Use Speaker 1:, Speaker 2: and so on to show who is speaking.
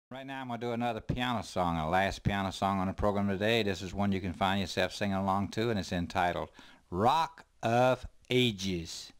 Speaker 1: Right now I'm going to do another piano song, a last piano song on the program today. This is one you can find yourself singing along to, and it's entitled Rock of Ages.